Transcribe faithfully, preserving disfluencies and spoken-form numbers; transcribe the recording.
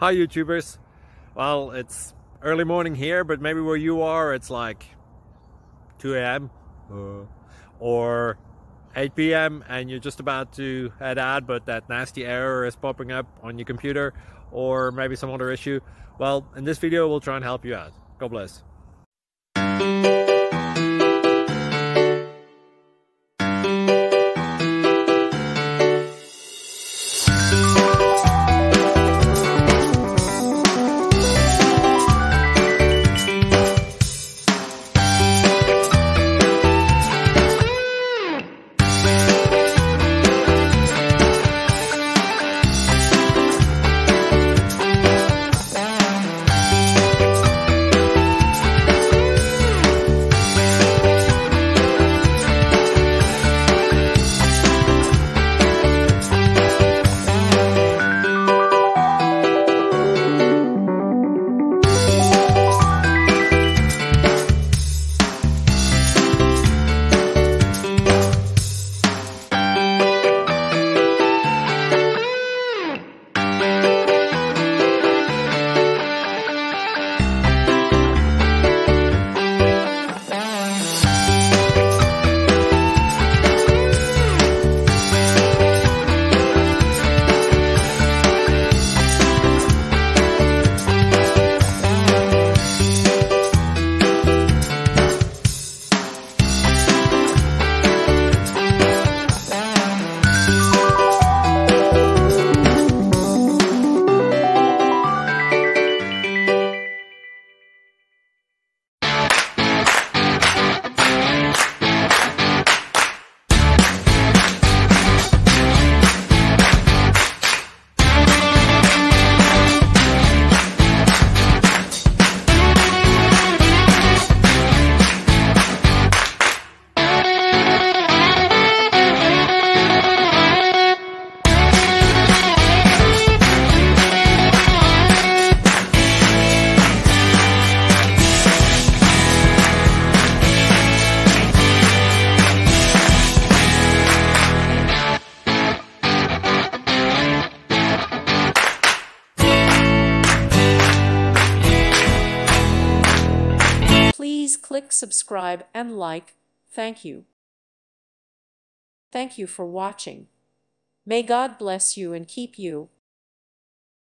Hi YouTubers. Well, it's early morning here, but maybe where you are it's like two A M uh, or eight P M and you're just about to head out, but that nasty error is popping up on your computer, or maybe some other issue. Well, in this video we'll try and help you out. God bless. Please click subscribe and like. Thank you. Thank you for watching. May God bless you and keep you.